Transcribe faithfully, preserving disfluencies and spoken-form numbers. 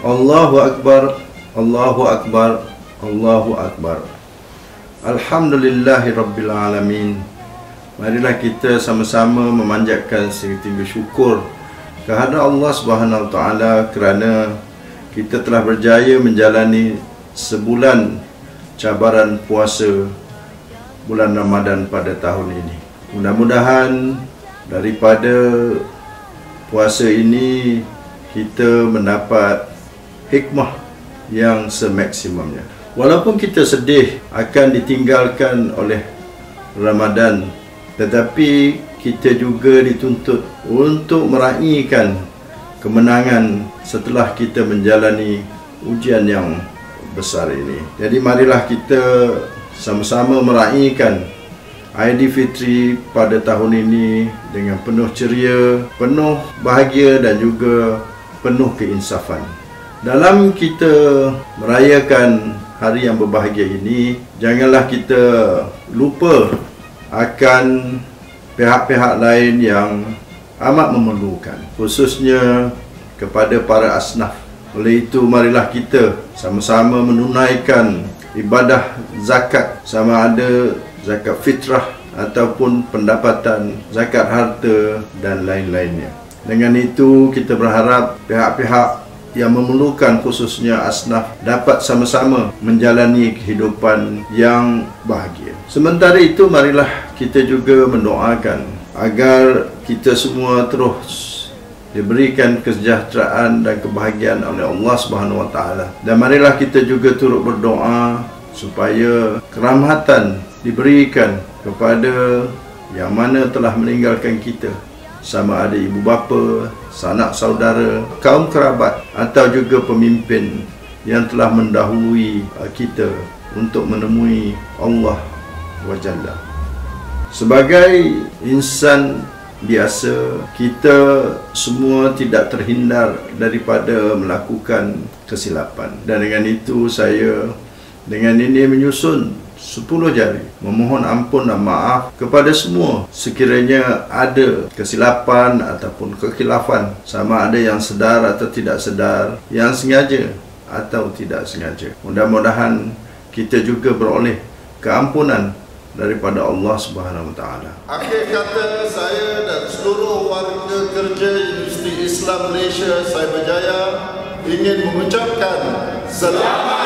Allahu Akbar, Allahu Akbar, Allahu Akbar. Alhamdulillahi Rabbil Alamin. Marilah kita sama-sama memanjatkan setinggi syukur kehadrat Allah Subhanahu Wa Taala kerana kita telah berjaya menjalani sebulan cabaran puasa bulan Ramadan pada tahun ini. Mudah-mudahan daripada puasa ini kita mendapat hikmah yang semaksimumnya. Walaupun kita sedih akan ditinggalkan oleh Ramadan, tetapi kita juga dituntut untuk meraihkan kemenangan setelah kita menjalani ujian yang besar ini. Jadi marilah kita sama-sama meraihkan Aidilfitri pada tahun ini dengan penuh ceria, penuh bahagia dan juga penuh keinsafan. Dalam kita merayakan hari yang berbahagia ini, janganlah kita lupa akan pihak-pihak lain yang amat memerlukan, khususnya kepada para asnaf. Oleh itu, marilah kita sama-sama menunaikan ibadah zakat, sama ada zakat fitrah ataupun pendapatan, zakat harta dan lain-lainnya. Dengan itu, kita berharap pihak-pihak yang memerlukan, khususnya asnaf, dapat sama-sama menjalani kehidupan yang bahagia. Sementara itu, marilah kita juga mendoakan agar kita semua terus diberikan kesejahteraan dan kebahagiaan oleh Allah Subhanahu Wa Taala. Dan marilah kita juga turut berdoa supaya kerahmatan diberikan kepada yang mana telah meninggalkan kita, sama ada ibu bapa, sanak saudara, kaum kerabat atau juga pemimpin yang telah mendahului kita untuk menemui Allah wa Jalla. Sebagai insan biasa, kita semua tidak terhindar daripada melakukan kesilapan. Dan dengan itu saya dengan ini menyusun sepuluh jari memohon ampun dan maaf kepada semua sekiranya ada kesilapan ataupun kekhilafan, sama ada yang sedar atau tidak sedar, yang sengaja atau tidak sengaja. Mudah-mudahan kita juga beroleh keampunan daripada Allah Subhanahu Wa Taala. Akhir kata, saya dan seluruh warga kerja Universiti Islam Malaysia Cyberjaya ingin mengucapkan selamat